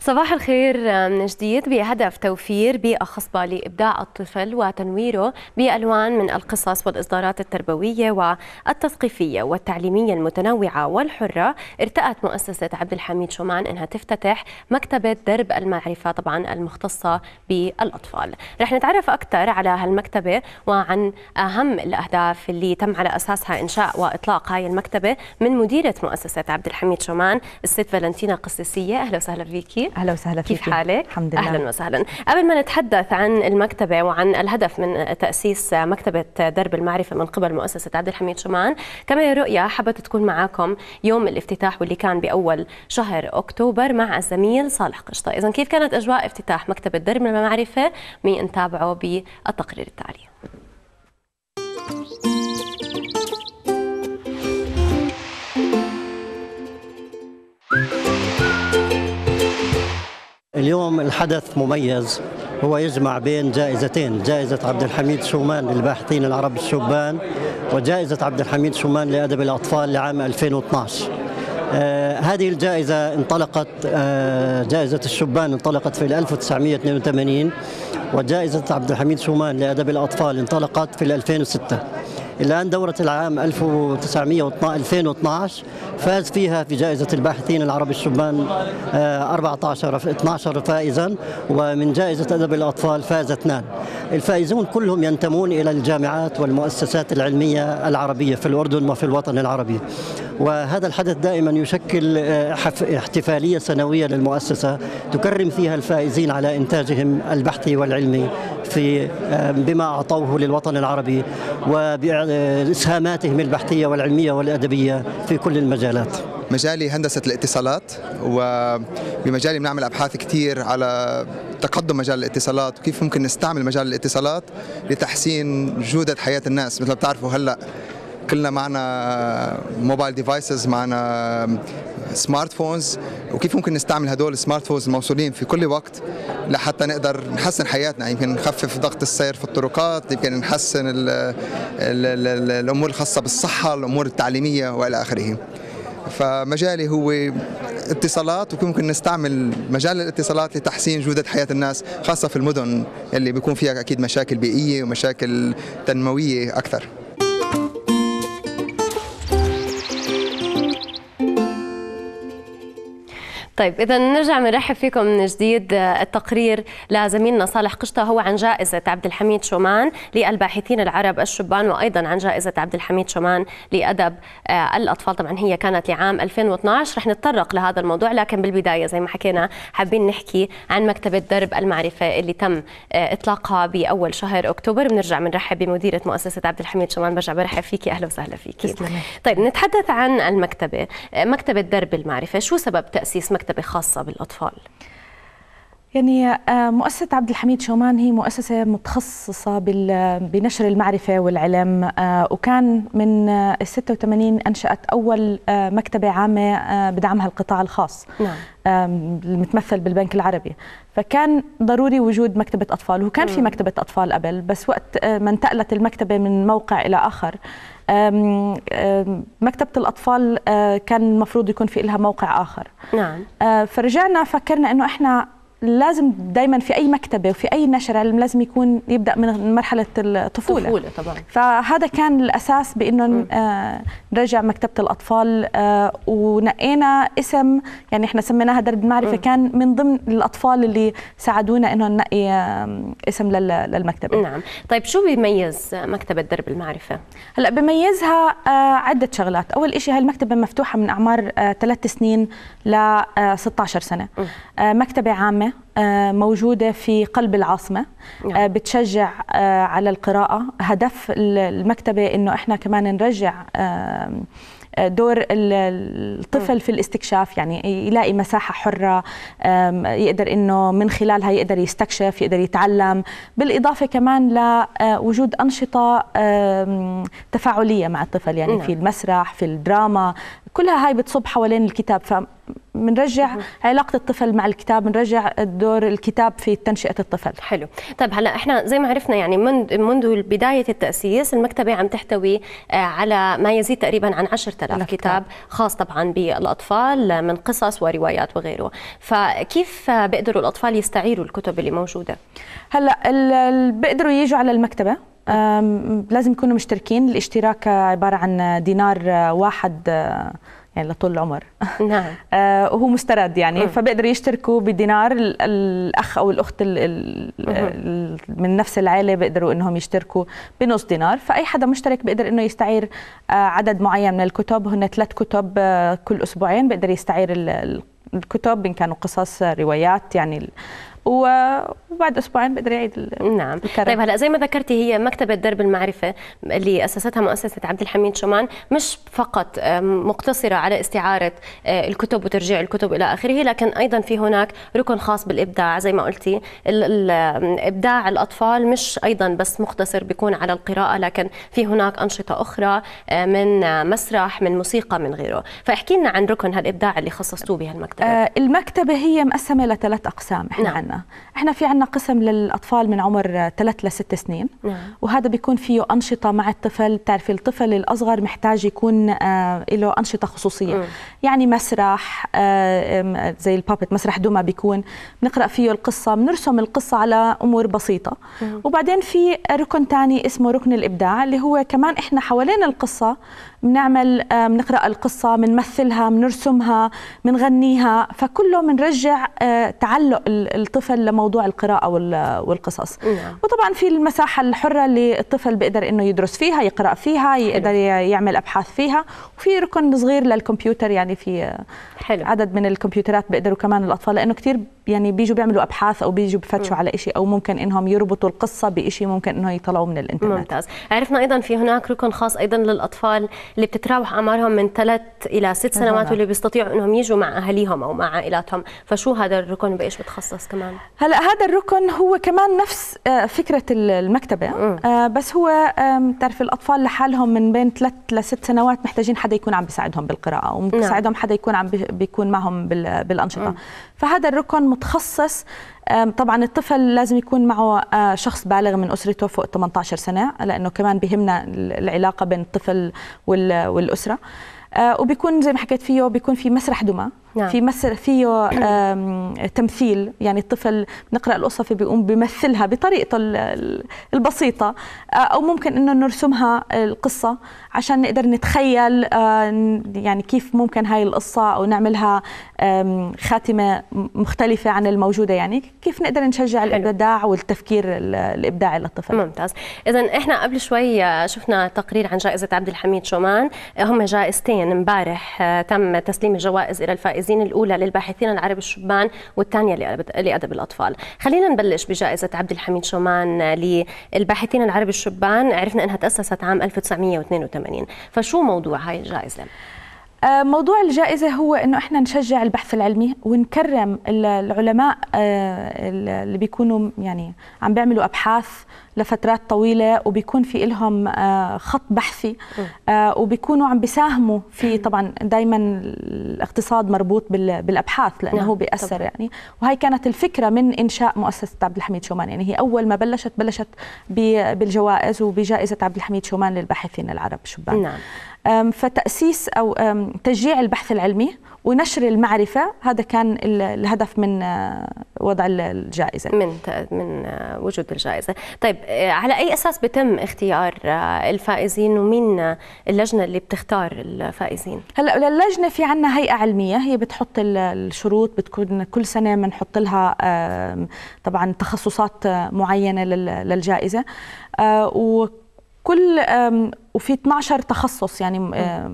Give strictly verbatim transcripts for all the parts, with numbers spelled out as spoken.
صباح الخير من جديد. بهدف توفير بيئة خصبة لإبداع الطفل وتنويره بألوان من القصص والإصدارات التربوية والتثقيفية والتعليمية المتنوعة والحرة، ارتأت مؤسسة عبد الحميد شومان أنها تفتتح مكتبة درب المعرفة طبعا المختصة بالأطفال. رح نتعرف أكثر على هالمكتبة وعن أهم الأهداف اللي تم على أساسها إنشاء وإطلاق هاي المكتبة من مديرة مؤسسة عبد الحميد شومان الست فالنتينا قسيسية. أهلا وسهلا فيكي. أهلا وسهلا فيك. كيف حالك؟ الحمد لله. أهلا وسهلا. قبل ما نتحدث عن المكتبة وعن الهدف من تأسيس مكتبة درب المعرفة من قبل مؤسسة عبد الحميد شومان، كمان رؤيا حبت تكون معاكم يوم الافتتاح واللي كان بأول شهر أكتوبر مع الزميل صالح قشطة. إذا كيف كانت أجواء افتتاح مكتبة درب المعرفة؟ مين نتابعه بالتقرير التالي. اليوم الحدث مميز، هو يجمع بين جائزتين، جائزة عبد الحميد شومان للباحثين العرب الشبان وجائزة عبد الحميد شومان لأدب الأطفال لعام ألفين واثنعش. آه هذه الجائزة انطلقت، آه جائزة الشبان انطلقت في ألف وتسعمئة واثنين وثمانين، وجائزة عبد الحميد شومان لأدب الأطفال انطلقت في ألفين وستة. الآن دورة العام ألفين واثنعش فاز فيها في جائزة الباحثين العرب الشبان أربعة عشر اثني عشر فائزا، ومن جائزة أدب الأطفال فاز اثنان. الفائزون كلهم ينتمون إلى الجامعات والمؤسسات العلمية العربية في الأردن وفي الوطن العربي، وهذا الحدث دائما يشكل احتفالية سنوية للمؤسسة تكرم فيها الفائزين على إنتاجهم البحثي والعلمي في بما أعطوه للوطن العربي وبإسهاماتهم البحثية والعلمية والأدبية في كل المجالات. مجالي هندسة الاتصالات، وبمجالي بنعمل أبحاث كتير على تقدم مجال الاتصالات وكيف ممكن نستعمل مجال الاتصالات لتحسين جودة حياة الناس. مثل ما بتعرفوا هلأ كلنا معنا موبايل ديفايسز، معنا سمارت فونز، وكيف ممكن نستعمل هدول السمارت فونز الموصولين في كل وقت لحتى نقدر نحسن حياتنا. يمكن نخفف ضغط السير في الطرقات، يمكن نحسن ال ال ال الأمور الخاصة بالصحة، الأمور التعليمية وإلى آخره. فمجالي هو اتصالات، وكيف ممكن نستعمل مجال الاتصالات لتحسين جودة حياة الناس، خاصة في المدن اللي بيكون فيها أكيد مشاكل بيئية ومشاكل تنموية أكثر. طيب إذا نرجع بنرحب فيكم من جديد. التقرير لزميلنا صالح قشطة هو عن جائزة عبد الحميد شومان للباحثين العرب الشبان، وأيضا عن جائزة عبد الحميد شومان لأدب الأطفال. طبعا هي كانت لعام ألفين واثنعش. رح نتطرق لهذا الموضوع، لكن بالبداية زي ما حكينا حابين نحكي عن مكتبة درب المعرفة اللي تم إطلاقها بأول شهر أكتوبر. بنرجع بنرحب بمديرة مؤسسة عبد الحميد شومان. برجع برحب فيكي. أهلا وسهلا فيكي. تسلمي. طيب نتحدث عن المكتبة، مكتبة درب المعرفة. شو سبب تأسيس مكتبة مكتبة خاصة بالأطفال؟ يعني مؤسسة عبد الحميد شومان هي مؤسسة متخصصة بنشر المعرفة والعلم، وكان من ستة وثمانين أنشأت أول مكتبة عامة بدعمها القطاع الخاص. نعم. المتمثل بالبنك العربي، فكان ضروري وجود مكتبة أطفال، وكان في مكتبة أطفال قبل، بس وقت ما انتقلت المكتبة من موقع إلى آخر مكتبة الأطفال كان المفروض يكون في لها موقع آخر. نعم. فرجعنا فكرنا إنه إحنا لازم دائما في أي مكتبة وفي أي نشر علم لازم يكون يبدأ من مرحلة الطفولة. طفولة طبعا. فهذا كان الأساس بأنه آه نرجع مكتبة الأطفال، آه ونقينا اسم، يعني إحنا سميناها درب المعرفة. م. كان من ضمن الأطفال اللي ساعدونا إنه ننقي آه اسم للمكتبة. نعم. طيب شو بيميز مكتبة درب المعرفة؟ هلا بيميزها آه عدة شغلات. أول إشي هاي المكتبة مفتوحة من أعمار آه ثلاث سنين ل آه ستة عشر سنة. آه مكتبة عامة موجودة في قلب العاصمة. نعم. بتشجع على القراءة. هدف المكتبة إنه إحنا كمان نرجع دور الطفل في الاستكشاف، يعني يلاقي مساحة حرة يقدر إنه من خلالها يقدر يستكشف، يقدر يتعلم، بالإضافة كمان لوجود أنشطة تفاعلية مع الطفل، يعني نعم. في المسرح، في الدراما، كلها هاي بتصب حوالين الكتاب. فبنرجع علاقة الطفل مع الكتاب، بنرجع دور الكتاب في تنشئة الطفل. حلو. طيب هلا احنا زي ما عرفنا يعني منذ منذ بداية التأسيس المكتبة عم تحتوي على ما يزيد تقريبا عن عشرة آلاف كتاب خاص طبعا بالأطفال من قصص وروايات وغيره. فكيف بيقدروا الأطفال يستعيروا الكتب اللي موجودة؟ هلا بيقدروا يجوا على المكتبة، لازم يكونوا مشتركين. الاشتراك عبارة عن دينار واحد يعني لطول العمر. نعم. وهو مسترد يعني، فبيقدروا يشتركوا بدينار. الأخ أو الأخت ال ال من نفس العائلة بيقدروا إنهم يشتركوا بنص دينار. فأي حدا مشترك بيقدر إنه يستعير عدد معين من الكتب. هن ثلاث كتب كل أسبوعين بيقدر يستعير الكتب، إن كانوا قصص روايات يعني، وبعد اسبوعين بقدر يعيد. نعم. الكرم. طيب هلا زي ما ذكرتي هي مكتبه درب المعرفه اللي اسستها مؤسسه عبد الحميد شومان مش فقط مقتصره على استعاره الكتب وترجيع الكتب الى اخره، لكن ايضا في هناك ركن خاص بالابداع زي ما قلتي. ابداع الاطفال مش ايضا بس مقتصر بيكون على القراءه، لكن في هناك انشطه اخرى من مسرح، من موسيقى، من غيره. فاحكي لنا عن ركن هالابداع اللي خصصتوه بهالمكتبه. آه المكتبه هي مقسمه لثلاث اقسام. احنا نعم. عنا احنا في عنا قسم للاطفال من عمر ثلاث لست سنين. نعم. وهذا بيكون فيه انشطه مع الطفل. بتعرفي الطفل الاصغر محتاج يكون آه له انشطه خصوصيه. م. يعني مسرح آه زي البابت، مسرح دوما بيكون بنقرا فيه القصه، بنرسم القصه على امور بسيطه. م. وبعدين في ركن ثاني اسمه ركن الابداع، اللي هو كمان احنا حوالين القصه بنعمل آه بنقرا القصه، بنمثلها، بنرسمها، بنغنيها. فكله بنرجع آه تعلق الطفل لموضوع القراءة والقصص. نعم. وطبعا في المساحة الحرة اللي الطفل بيقدر انه يدرس فيها، يقرأ فيها، يقدر حلو. يعمل ابحاث فيها. وفي ركن صغير للكمبيوتر، يعني في حلو. عدد من الكمبيوترات بيقدروا كمان الاطفال، لانه كثير يعني بيجوا بيعملوا ابحاث او بيجوا بفتشوا م. على شيء، او ممكن انهم يربطوا القصة بشيء ممكن انه يطلعوا من الانترنت. ممتاز. عرفنا ايضا في هناك ركن خاص ايضا للاطفال اللي بتتراوح اعمارهم من ثلاث الى ست سنوات، واللي بيستطيعوا انهم يجوا مع اهاليهم او مع عائلاتهم. فشو هذا الركن بايش بتخصص كمان؟ هلا هذا الركن هو كمان نفس فكرة المكتبة، م. بس هو بتعرف الأطفال لحالهم من بين ثلاث لست سنوات محتاجين حدا يكون عم بيساعدهم بالقراءة، ومساعدهم حدا يكون عم بيكون معهم بالأنشطة. م. فهذا الركن متخصص. طبعا الطفل لازم يكون معه شخص بالغ من أسرته فوق ثمانية عشر سنة، لأنه كمان بيهمنا العلاقة بين الطفل والأسرة. آه وبيكون زي ما حكيت فيه بيكون في مسرح دمى. نعم. في مسرح فيه تمثيل، يعني الطفل نقرأ القصة بيقوم بيمثلها بطريقته البسيطة، آه أو ممكن إنه نرسمها القصة عشان نقدر نتخيل آه يعني كيف ممكن هاي القصة، أو نعملها خاتمة مختلفة عن الموجودة، يعني كيف نقدر نشجع حلو. الإبداع والتفكير الإبداعي للطفل. ممتاز. إذن إحنا قبل شوي شفنا تقرير عن جائزة عبد الحميد شومان، هم جائزتين امبارح تم تسليم الجوائز إلى الفائزين، الأولى للباحثين العرب الشبان والثانية لأدب الأطفال. خلينا نبلش بجائزة عبد الحميد شومان للباحثين العرب الشبان. عرفنا أنها تأسست عام ألف وتسعمئة واثنين وثمانين، فشو موضوع هاي الجائزة؟ موضوع الجائزة هو إنه إحنا نشجع البحث العلمي ونكرم العلماء اللي بيكونوا يعني عم بيعملوا أبحاث لفترات طويلة، وبيكون في لهم خط بحثي، وبيكونوا عم بيساهموا في. طبعا دائما الاقتصاد مربوط بالأبحاث لأنه هو بيأثر يعني. وهي كانت الفكرة من إنشاء مؤسسة عبد الحميد شومان، يعني هي أول ما بلشت بلشت بالجوائز وبجائزة عبد الحميد شومان للباحثين العرب الشبان. نعم. فتأسيس أو تشجيع البحث العلمي ونشر المعرفة، هذا كان الهدف من وضع الجائزة، من من وجود الجائزة. طيب على أي أساس بتم اختيار الفائزين، ومين اللجنة اللي بتختار الفائزين؟ هلا للجنة في عنا هيئة علمية هي بتحط الشروط، بتكون كل سنة بنحط لها طبعا تخصصات معينة للجائزة، و كل وفي اثني عشر تخصص يعني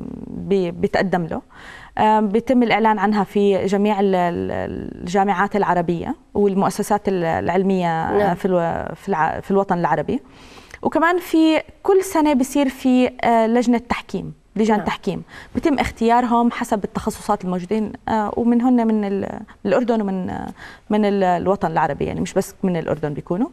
بيتقدم له. بيتم الإعلان عنها في جميع الجامعات العربية والمؤسسات العلمية نعم. في في الوطن العربي. وكمان في كل سنة بيصير في لجنة تحكيم، لجان نعم. تحكيم بيتم اختيارهم حسب التخصصات الموجودين، ومن هن من الأردن ومن من الوطن العربي، يعني مش بس من الأردن بيكونوا.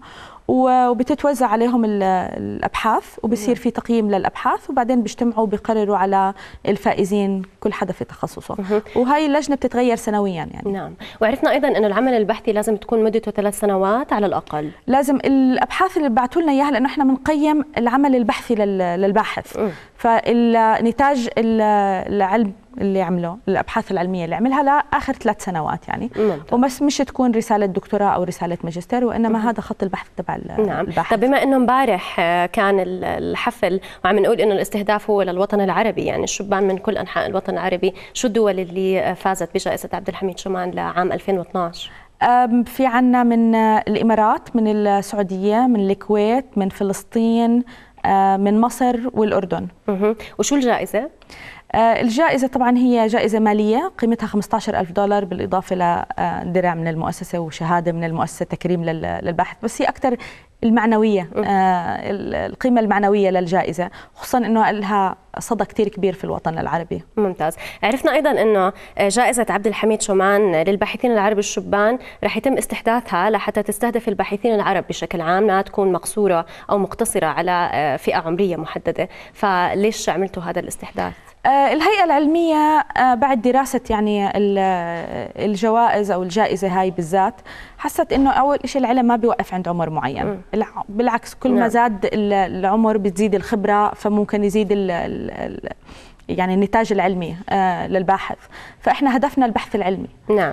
وبتتوزع عليهم الابحاث وبصير في تقييم للابحاث وبعدين بيجتمعوا وبيقرروا على الفائزين كل حدا في تخصصه. وهي اللجنه بتتغير سنويا يعني. نعم. وعرفنا ايضا انه العمل البحثي لازم تكون مدته ثلاث سنوات على الاقل. لازم الابحاث اللي بعثوا لنا اياها، لانه احنا بنقيم العمل البحثي للباحث. م. فالنتاج العلم اللي عمله الابحاث العلميه اللي عملها لاخر ثلاث سنوات يعني. ممتاز. وبس مش تكون رساله دكتوراه او رساله ماجستير، وانما م. هذا خط البحث تبع نعم. الباحث. طب بما انه امبارح كان الحفل وعم نقول انه الاستهداف هو للوطن العربي، يعني الشبان من كل انحاء الوطن العربي، شو الدول اللي فازت بجائزه عبد الحميد شومان لعام ألفين واثناشر؟ في عنا من الامارات، من السعوديه، من الكويت، من فلسطين، من مصر والأردن. وشو الجائزة؟ الجائزة طبعا هي جائزة مالية قيمتها خمسة عشر ألف دولار، بالإضافة لدرع من المؤسسة وشهادة من المؤسسة تكريم للباحث، بس هي أكثر المعنوية، القيمة المعنوية للجائزة، خصوصا أنه لها صدى كتير كبير في الوطن العربي. ممتاز. عرفنا أيضا أنه جائزة عبد الحميد شومان للباحثين العرب الشبان رح يتم استحداثها لحتى تستهدف الباحثين العرب بشكل عام، لا تكون مقصورة أو مقتصرة على فئة عمرية محددة، فليش عملتوا هذا الاستحداث؟ الهيئة العلمية بعد دراسة يعني الجوائز أو الجائزة هاي بالذات حست إنه أول شيء العلم ما بيوقف عند عمر معين، بالعكس كل ما زاد العمر بتزيد الخبرة، فممكن يزيد ال ال يعني النتاج العلمي للباحث، فإحنا هدفنا البحث العلمي. نعم.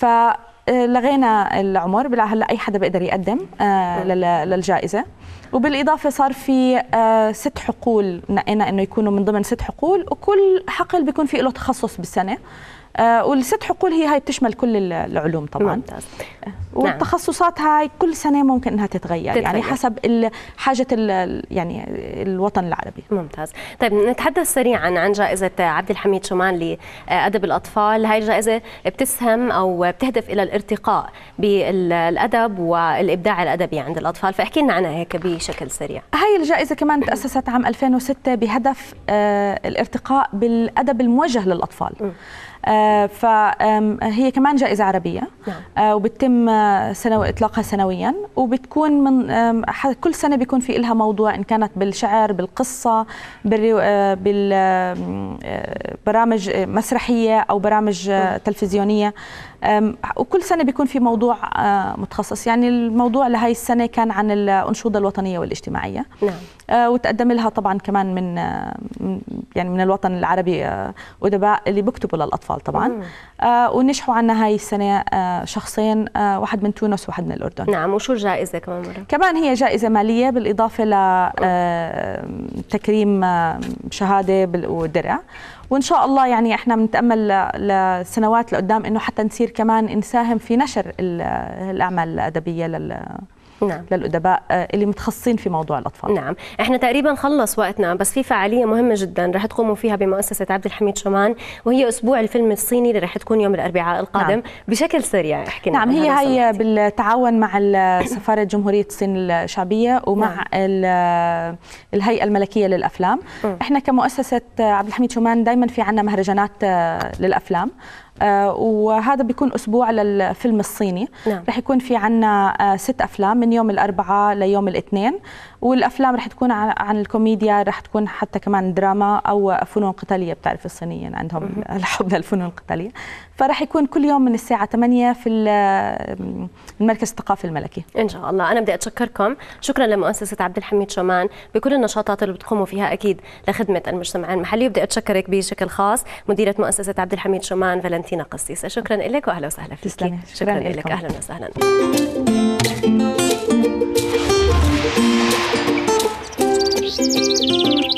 فلغينا العمر، هلا أي حدا بيقدر يقدم للجائزة، وبالإضافة صار في ست حقول نقينا إنه يكونوا من ضمن ست حقول، وكل حقل بيكون في له تخصص بالسنة، والست حقول هي هاي بتشمل كل العلوم طبعا. ممتاز. والتخصصات هاي كل سنة ممكن انها تتغير, تتغير. يعني حسب حاجة يعني الوطن العربي. ممتاز. طيب نتحدث سريعا عن جائزة عبد الحميد شومان لأدب الأطفال. هاي الجائزة بتسهم أو بتهدف إلى الارتقاء بالأدب والإبداع الأدبي عند الأطفال، فاحكي لنا عنها هيك بشكل سريع. هاي الجائزة كمان تأسست عام ألفين وستة بهدف الارتقاء بالأدب الموجه للأطفال. م. آه فهي كمان جائزة عربية. نعم. آه وبتم سنو... إطلاقها سنويا، وبتكون من آه كل سنة بيكون في إلها موضوع، إن كانت بالشعر، بالقصة، بالرو... آه بالبرامج آه مسرحية أو برامج آه تلفزيونية، آه وكل سنة بيكون في موضوع آه متخصص. يعني الموضوع لهي السنة كان عن الأنشودة الوطنية والاجتماعية. نعم. آه وتقدم لها طبعا كمان من آه يعني من الوطن العربي آه أدباء اللي بيكتبوا للأطفال طبعا. آه ونجحوا عنا هاي السنة آه شخصين، آه واحد من تونس وواحد من الأردن. نعم. وشو الجائزة كمان مرة؟ كمان هي جائزة مالية بالإضافة لتكريم آه شهادة ودرع، وإن شاء الله يعني إحنا بنتأمل لسنوات لقدام إنه حتى نصير كمان نساهم في نشر الأعمال الأدبية لل نعم. للأدباء اللي متخصصين في موضوع الأطفال. نعم. احنا تقريبا خلص وقتنا، بس في فعالية مهمة جدا رح تقوموا فيها بمؤسسة عبد الحميد شومان، وهي أسبوع الفيلم الصيني اللي رح تكون يوم الأربعاء القادم. نعم. بشكل سريع احكي لنا. نعم. هي هي بالتعاون مع سفارة جمهورية الصين الشعبية ومع نعم. الهيئة الملكية للأفلام. م. احنا كمؤسسة عبد الحميد شومان دائما في عنا مهرجانات للأفلام، آه وهذا بيكون أسبوع للفيلم الصيني. نعم. رح يكون في عنا آه ست أفلام من يوم الأربعاء ليوم الاثنين، والأفلام رح تكون عن, عن الكوميديا، رح تكون حتى كمان دراما أو فنون قتالية، بتعرف الصينيين عندهم الحب للفنون القتالية. فرح يكون كل يوم من الساعة ثمانية في المركز الثقافي الملكي. إن شاء الله. أنا بدي أتشكركم، شكرا لمؤسسة عبد الحميد شومان بكل النشاطات اللي بتقوموا فيها أكيد لخدمة المجتمع المحلي. وبدي أتشكرك بشكل خاص مديرة مؤسسة عبد الحميد شومان فالنتينا قسيسة. شكرا لك وأهلا وسهلا فيك. تسلمي. شكرا, شكرا لك. أهلا وسهلا.